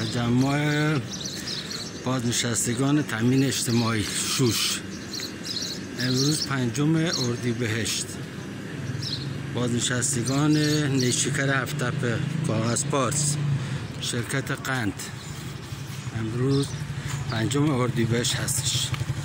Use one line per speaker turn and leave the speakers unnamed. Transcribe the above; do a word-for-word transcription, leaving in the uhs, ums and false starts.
تجمع بازنشستگان تامین اجتماعی شوش. امروز پنجم اردیبهشت، بازنشستگان نیشکر هفت‌تپه، کاغذ پارس، شرکت قند، امروز پنجم اردیبهشت هستش.